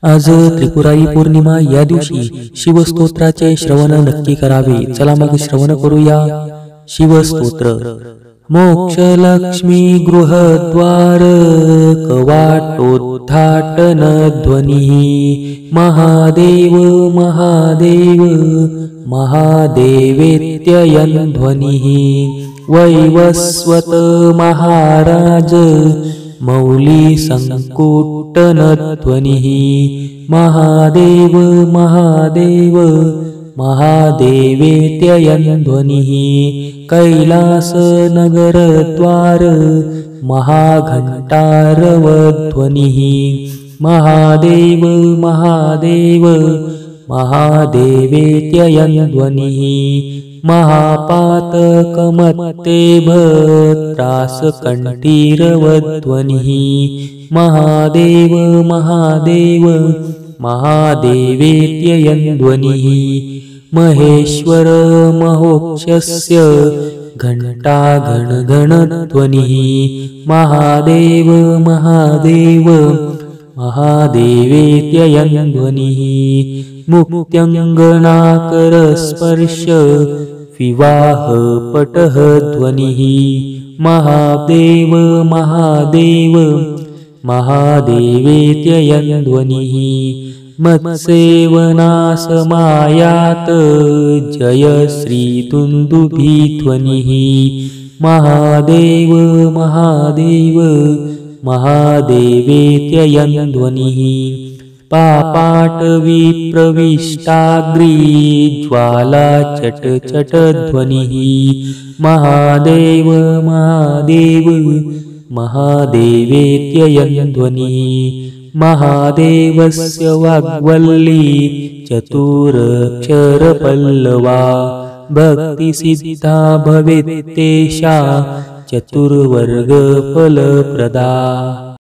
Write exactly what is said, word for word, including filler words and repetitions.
आज त्रिपुरारी पौर्णिमा या दिवशी शिवस्तोत्राचे श्रवण नक्की करावे। चला मग श्रवण करूया शिवस्तोत्र। मोक्षलक्ष्मी गृहद्वार कवाटोद्घाटन ध्वनिः महादेव महादेव महादेवेत्ययन् ध्वनिः वैवस्वत महाराज मौली संकुट्टन ध्वनिः महादेव महादेव महादेवेत्ययन् ध्वनिः कैलास नगर द्वार महाघंटारव ध्वनिः महादेव महादेव महादेवेत्ययन् ध्वनिः महापातकमत्ते भत्रासकण्ठीरव ध्वनिः महादेव महादेव महादेवेत्ययन् ध्वनिः महेश्वर महोक्षस्य घंटा घन घन ध्वनिः महादेव महादेव महादेवेत्ययन् ध्वनिः मुक्त्यंगनाकर स्पर्श विवाह पटः ध्वनिः महादेव महादेव महादेवेत्ययन् ध्वनिः मत्सेवनासमायात जय श्री दुन्दुभि ध्वनिः महादेव महादेव महादेवेत्ययन् ध्वनिः पापाटवी प्रविष्टाग्री ज्वाला चट चट ध्वनिः महादेव महादेव महादेवेत्ययन् ध्वनिः महादेवस्य वाग्वल्ली चतुरक्षरपल्लवा भक्तिसिद्धा भवेत्तेषा चतुर्वर्गफलप्रदा।